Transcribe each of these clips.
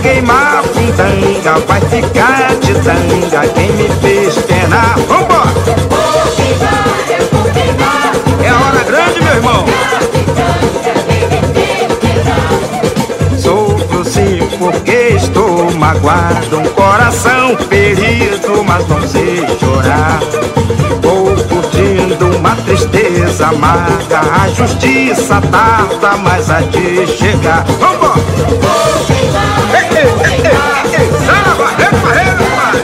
queimar a fundanga, vai ficar de tanga quem me fez penar. Vambora! Vou queimar, eu vou queimar. É a hora grande, meu irmão. Sofro sim porque estou magoado, um coração ferido, mas não sei chorar. Vou curtindo uma tristeza amarga, a justiça tarda, mas há de chegar. Vambora! Vou queimar, eu vou queimar. Sai na barreira, barreira, pai!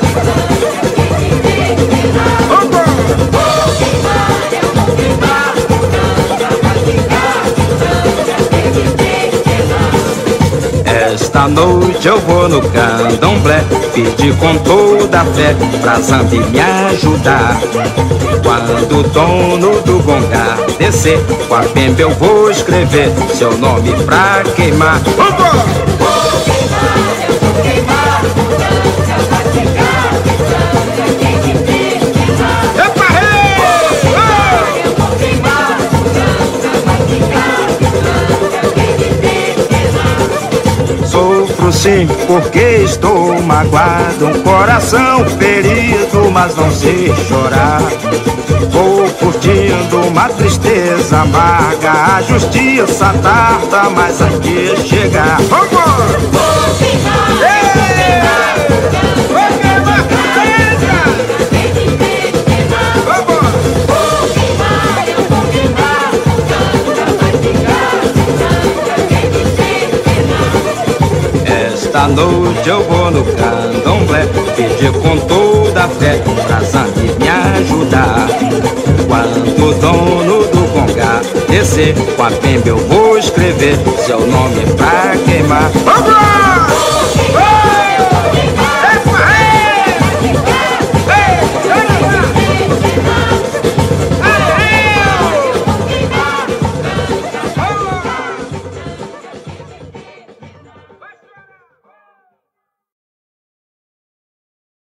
Vambora! Vou queimar, eu vou queimar. Vai ficar de tanga quem me fez penar. Esta noite eu vou no candomblé, pedir com toda a fé pra Zambi me ajudar. Quando o dono do gonga descer, com a pemba eu vou escrever seu nome pra queimar. Vambora! Vou queimar, eu vou queimar. Vai ficar de tanga quem me fez penar. Epa, hey! Eu vou queimar, vai ficar de tanga quem me fez penar. Sofro sim porque estou magoado, um coração ferido, mas não sei chorar. Vou curtindo uma tristeza amarga, a justiça tarda, mas há de chegar. Vambora! Vou queimar, Vai queimar a quem me fez penar. Vambora! Vou queimar, eu vou queimar. Vai ficar de tanga quem me fez penar. Esta noite eu vou no candomblé, pedir com toda a fé pra Zambi me ajudar. Quando o dono do gonga descer, com a pemba eu vou escrever seu nome pra queimar.